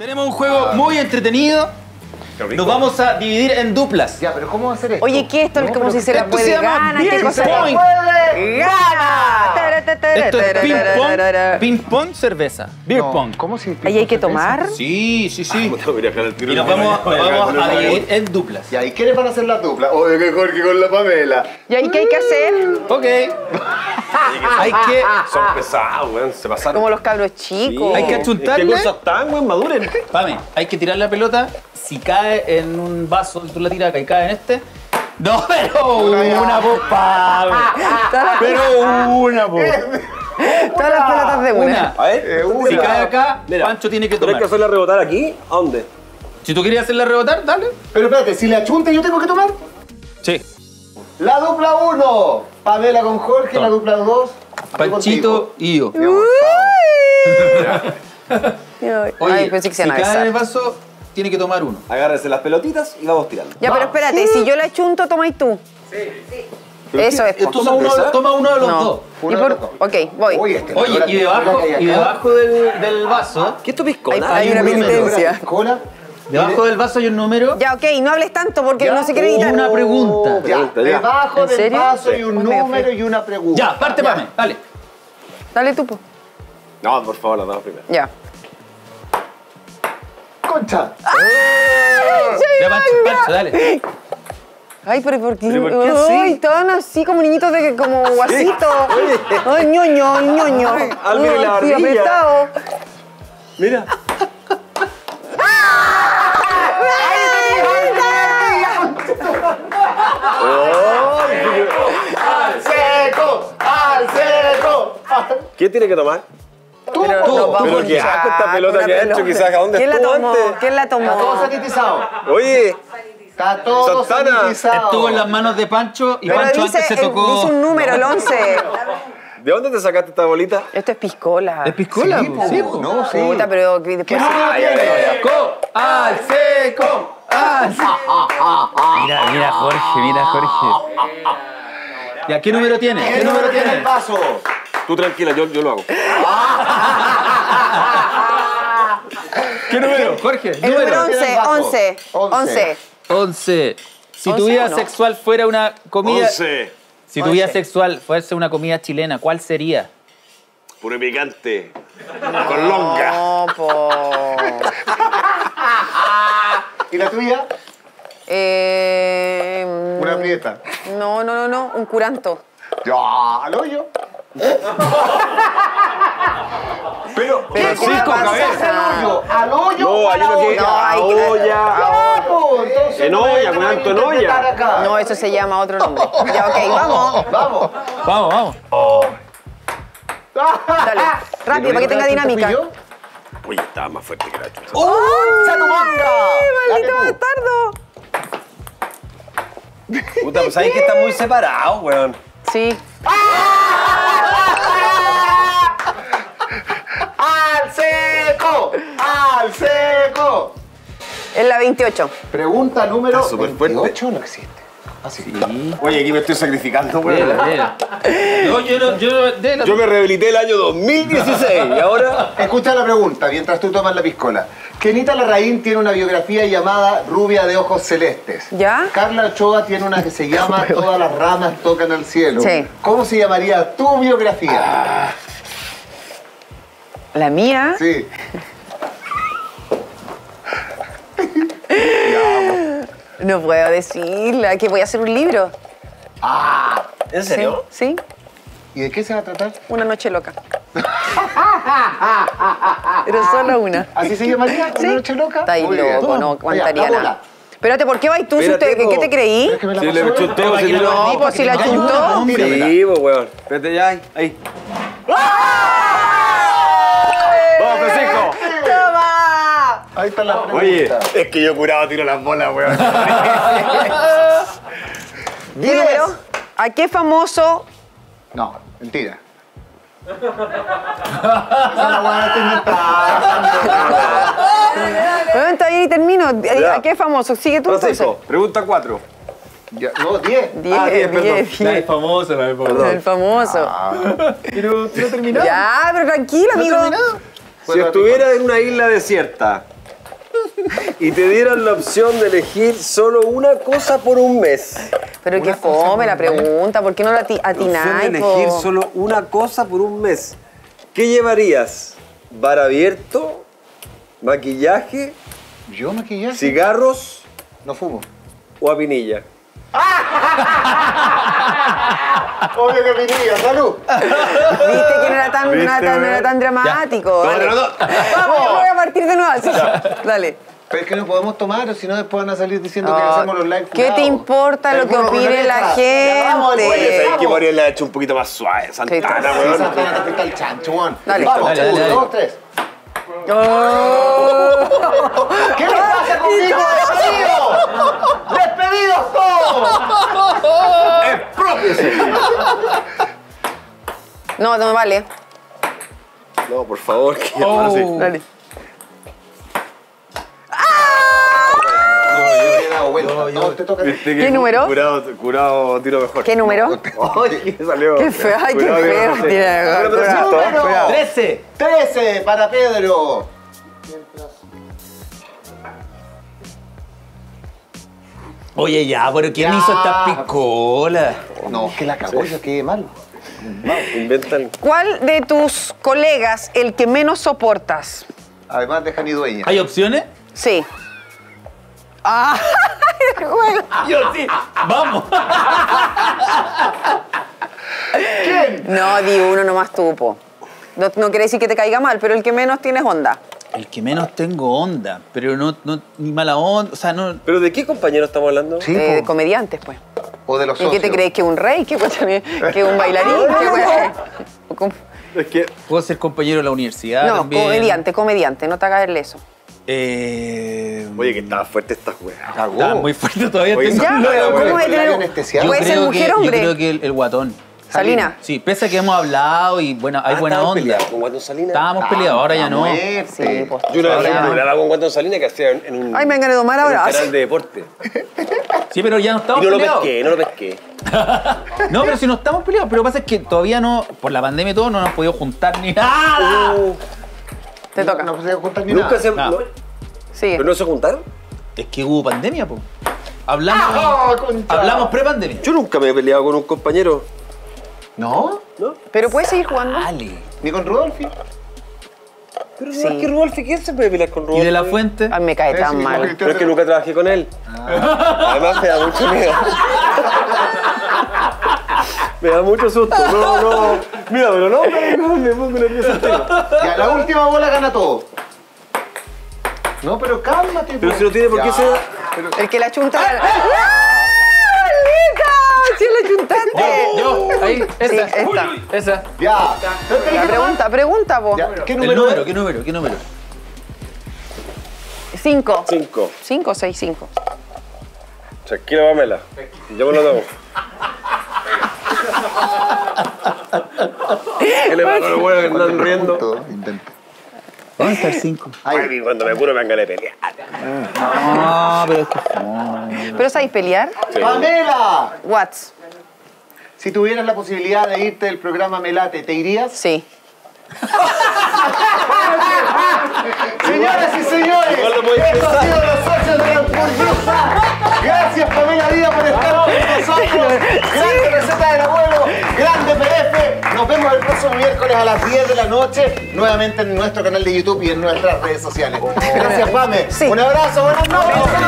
Tenemos un juego muy entretenido. Nos vamos a dividir en duplas. Ya, pero ¿cómo va a ser esto? Oye, ¿qué esto? No, Como si se la esto se puede llama ganar. ¿Qué Beer cosa? Point. ¡Gana! Esto es ping pong, cerveza. Beer pong. ¿Cómo si? ¿Ahí hay que tomar? Sí. Y nos vamos a dividir en duplas. Ya, ¿y quiénes van a hacer las duplas? Oye, que Jorge con la Pamela. ¿Y ahí qué hay que hacer? Ok. Hay que... Son pesados, weón. Se pasaron. Como los cabros chicos. Hay que achuntarle. ¿Qué cosas tan, weón? Maduren. Pame, hay que tirar la pelota. Si cae en un vaso y tú la tiras acá y cae en este. No, pero una popa. Pero una popa. Todas las pelotas de una. A ver. Si cae acá, Mira, Pancho tiene que ¿Tienes tomar. que hacerla rebotar aquí? ¿A dónde? Si tú querías hacerla rebotar, dale. Pero espérate, si le achunte, ¿yo tengo que tomar? Sí. La dupla 1, Pamela con Jorge. La dupla 2, Panchito y yo. Oye, Ay, pensé que se si iban a cae en el besar. vaso, tiene que tomar uno. Agárrese las pelotitas y vamos tirando. Ya, pero espérate, si yo la chunto, tomáis tú. Eso es. po. Toma uno de los dos. Y por... Ok, voy. Oye, Oye, y debajo del vaso, ¿Qué esto piscona? Hay una penitencia. Cola. debajo del vaso hay un número. Ya, ok, no hables tanto porque Ya, no se quiere editar. Una pregunta. Ya, debajo ¿En del serio? vaso hay un Muy bien, número y una pregunta. Ya, parte, Pame, dale. Dale tú, po. No, por favor, las damos primero. Ya. Concha. Ya, Pancho, dale. Ay, pero ¿por qué? ¿Pero por qué así? Ay, estaban así como niñitos de como guasito. Ay, ñoño. Álvaro y la Ay, sí, barbilla. apretado. Mira. ¡Al seco! ¡Al seco! ¿Quién tiene que tomar? Pero nos vamos Pero qué ya, asco esta pelota una que ha hecho, quizás, ¿a dónde ¿Quién la estuvo tomó? antes? ¿Quién la Está todo tomó? sanitizado. Oye, Está todo Santana. sanitizado. Estuvo en las manos de Pancho y Pero Pancho dice, antes se tocó. dice un número, el 11. ¿de dónde te sacaste esta bolita? Esto es piscola. ¿Es piscola? Sí, po, Sí, po. no, sí. Puta, pero después... ¿Qué número tiene? ¡Seco! ¡Al seco! ¡Al seco! Mira, Jorge. ¿Ya qué número tiene? ¿Qué número tiene el vaso? Tú tranquila, yo lo hago. ¿Qué número? Jorge, El número tiene el 11, vaso? 11. 11. Si tu 11 vida o no. sexual fuera una comida. 11. Si tu vida 11. sexual fuese una comida chilena, ¿cuál sería? Puro picante. Con longa. No, po. ¿Y la tuya? Una prieta. No, un curanto. Ya, al hoyo. Pero, Pero ¿qué ¿qué le cosa pasa? es al hoyo? ¿Al hoyo No, o a hay la uno que. olla? No, hay A que- olla. Ya, po, entonces En no me olla, van a curanto en interpretar olla. acá. No, eso se llama otro nombre. Ya, ok, vamos. Vamos. Vamos. Dale, rápido, para que tenga dinámica. ¿Yo? Uy, estaba más fuerte que la chucha. ¡Concha tu manga! ¡Maldito Dale tú. bastardo! Puta, pues sabes que están muy separados, weón. Sí. ¡Al seco! ¡Al seco! Es la 28. Pregunta número Está súper fuerte. 28 no existe. Así. Oye, aquí me estoy sacrificando, weón. No, Yo me rehabilité el año 2016 y ahora. Escucha la pregunta mientras tú tomas la piscola. Kenita Larraín tiene una biografía llamada Rubia de ojos celestes. ¿Ya? Carla Ochoa tiene una que se llama Todas las ramas tocan al cielo. Sí. ¿Cómo se llamaría tu biografía? La mía. Sí. No puedo decirla, que voy a hacer un libro. ¿En serio? Sí, ¿Y de qué se va a tratar? una noche loca. Pero solo una. ¿Así se llamaría? Sí. ¿Una noche loca? Está ahí Muy bien. loco, no Ya, aguantaría dámosla. nada. Espérate, ¿por qué vais tú? Si Espérate, usted, ¿qué te creí? ¿Crees que me la Sí, pasó le bien? chutó, se tiró. No, pues si la chuntó. Tíramela. Sí, pues, weón. Espérate ya, ahí. ¡Vamos, Francisco! ¡Toma! Ahí está la pregunta. Oye, es que yo curado tiro las bolas, weón. ¿Qué número? ¿A qué famoso? No, mentira. Esa la weá está inventada. Bueno, está bien y termino. Ya. ¿A qué famoso? Sigue tú Francisco, entonces. pregunta 4. Ya, no, 10. 10, 10, perdón. 10. famoso, la El famoso. Pero no terminó. Ya, pero tranquilo, amigo. Si estuviera en una isla desierta, y te dieran la opción de elegir solo una cosa por un mes. Pero qué fome la pregunta, ¿por qué no la La opción atináis? de elegir solo una cosa por un mes. ¿Qué llevarías? ¿Bar abierto? ¿Maquillaje? ¿Yo maquillaje? ¿Cigarros? No fumo. ¿O a pinilla? Obvio que vinilla, salud. Viste que no era tan, ¿Viste, no era tan dramático. Dale. Vamos, voy a partir de nuevo. Así. Dale. Pero es que no podemos tomar, o si no después van a salir diciendo que hacemos los live ¿Qué te importa lo que opine la gente? Oye, ¿sabes que Mario le ha hecho un poquito más suave? Santana, Sí. weón. Santana te afecta el chancho, weón. Dale. Vamos, Dale, dale, 1, dale. 2, 3. Oh. ¿Qué le pasa conmigo? ¡Despedido! ¡Despedidos todos! ¡Expropiese! No, no me vale. No, por favor, que ya ahora sí. Dale. No, te toca. Viste que ¿Qué número? Curado tiro mejor. ¿Qué número? Ay, ¿qué salió? Qué feo, ay, qué Curado, feo. no sé. Tiene- Número curado. 300. Número 13. 13 para Pedro. Oye, ya, pero ¿quién Ya. hizo esta piscola? No, que la cagó, yo quedé mal. Inventan. ¿Cuál de tus colegas el que menos soportas? Además de Jani Dueña. ¿Hay opciones? Sí. Ah, bueno. Yo sí. Vamos. ¿Quién? No, di uno nomás tupo. No, no quiere decir que te caiga mal, pero el que menos tienes onda. El que menos tengo onda, pero no ni mala onda, o sea, no... ¿Pero de qué compañero estamos hablando? Sí, De po. comediantes, pues. O de los ¿Y socios. qué te crees? ¿Que un rey? ¿Que un bailarín? ¿Qué Es que Puedo ser compañero de la universidad No, también. comediante, no te hagas el eso. Oye, que estaba fuerte esta weá. Cagó. Está muy fuerte todavía. Oye, tengo- Ya, no, pero no, ¿cómo no, de el tener- labio anestesiado. Puede ser mujer yo hombre. creo que el guatón. Salina. Sí, pese a que hemos hablado y bueno, hay buena ¿estaban onda. peleados con Guatón Salinas? Estábamos peleados, ahora ya no. Sí, pues. Yo una vez ahora- me programa con Guatón Salinas que hacía en un, Ay, me han ganado tomar en un ahora. canal de deporte. Sí, pero ya no Y estamos no lo peleados. pesqué, no lo pesqué. No, pero si no estamos peleados, pero lo que pasa es que todavía no, por la pandemia y todo, no nos hemos podido juntar ni nada. Te toca. No se juntar ni Nunca nada. se... Nada. no- Sigue. ¿Pero no se juntaron? Es que hubo pandemia, po. Hablamos, Ah, concha. hablamos pre-pandemia. Yo nunca me he peleado con un compañero. ¿No? ¿No? Pero puedes seguir jugando. Dale. ¿Ni con Rudolfi? Pero Sí. no es que Rudolfi, ¿quién se puede pelear con Rudolfi? ¿Y de la Fuente? Ay, me cae tan Sí, mal. porque- Pero es que nunca trabajé con él. Además me da mucho miedo. Me da mucho susto. No. Mira, pero no, me pongo nervioso. Ya, la última bola gana todo. No, pero cálmate. Pero po. si no tiene por qué Ya, ser... pero- El que la chunta. ¡Ah, Lica! ¡Sí la chuntaste! Yo, ahí, esa. Sí, esta. Esa. Ya. La pregunta, po. Ya, ¿qué El número número, es? ¿qué número? 5. 5. 5, 6, 5. Tranquila, Pamela. Yo me lo tomo. ¿Qué le pasa a los buenos que están riendo? Punto, inventa. ¿Dónde está el 5? Ay, cuando me curo me van a pelear. No, pero es que... ¿Pero sabéis pelear? ¡Pamela! What's? Si tuvieras la posibilidad de irte del programa Melate, ¿te irías? Sí. Señoras y señores, Igual lo podéis estos han sido los socios de la hamburguesa. Gracias, Pamela Díaz, por estar con nosotros. Grande receta del abuelo, grande PDF. Nos vemos el próximo miércoles a las 10 de la noche, nuevamente en nuestro canal de YouTube y en nuestras redes sociales. Gracias, Pame. Sí. Un abrazo, buenas noches.